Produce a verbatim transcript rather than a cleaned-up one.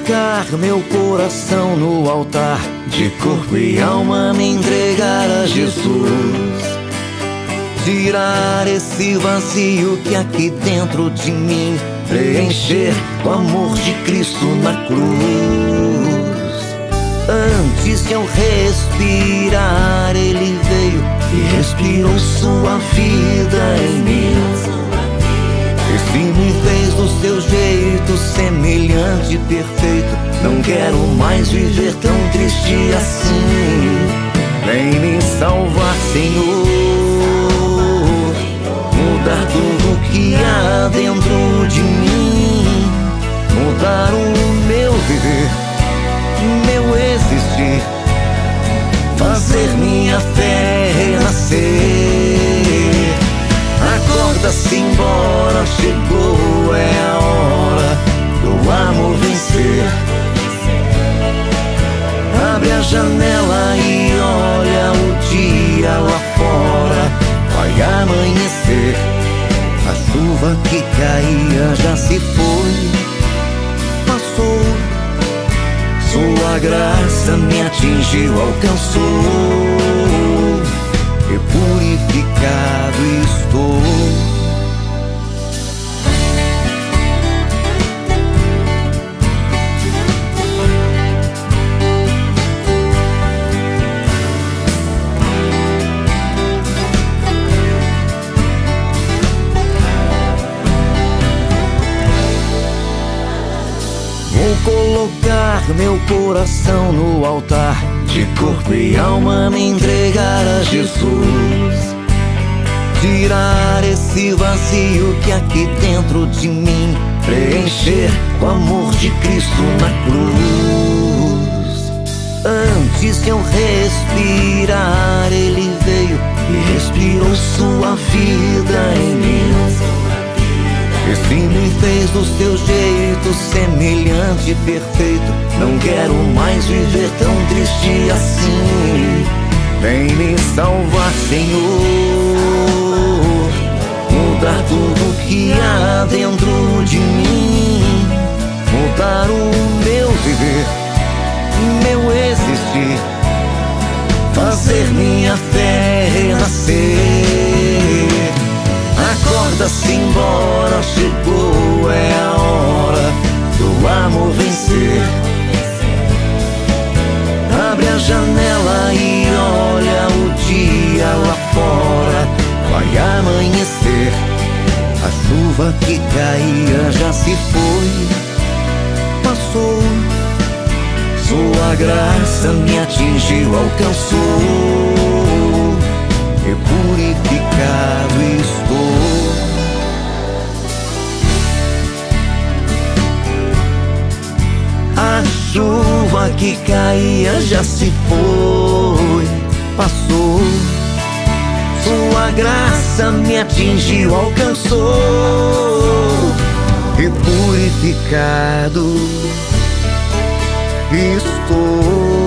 colocar meu coração no altar, de corpo e alma me entregar a Jesus. Tirar esse vazio que aqui dentro de mim, preencher o amor de Cristo na cruz. Antes de eu respirar, Ele veio e respirou sua vida em mim. Esse me fez do seu jeito, semelhante e perfeito. Não quero mais viver tão triste assim. Vem me salvar, Senhor, mudar tudo que há dentro de mim, mudar o meu viver, meu existir, fazer minha fé renascer. Acorda, simbora, chegou, é a hora do amor vencer. Abre a janela e olha o dia lá fora, vai amanhecer. A chuva que caía já se foi, passou. Sua graça me atingiu, alcançou, e purificado estou. Colocar meu coração no altar, de corpo e alma me entregar a Jesus. Tirar esse vazio que aqui dentro de mim, preencher o amor de Cristo na cruz. Antes de eu respirar, Ele veio e respirou sua vida em mim. Esse me fez do seu jeito, semelhante e perfeito. Não quero mais viver tão triste assim. Vem me salvar, Senhor, mudar tudo que há dentro de mim, mudar o meu viver, meu existir, fazer minha fé renascer. Acorda, simbora, chegou, é a hora do amor vencer. Abre a janela e olha o dia lá fora, vai amanhecer. A chuva que caía já se foi, passou. Sua graça me atingiu, alcançou, e purificado estou. A chuva que caía já se foi, passou. Sua graça me atingiu, alcançou, e purificado estou.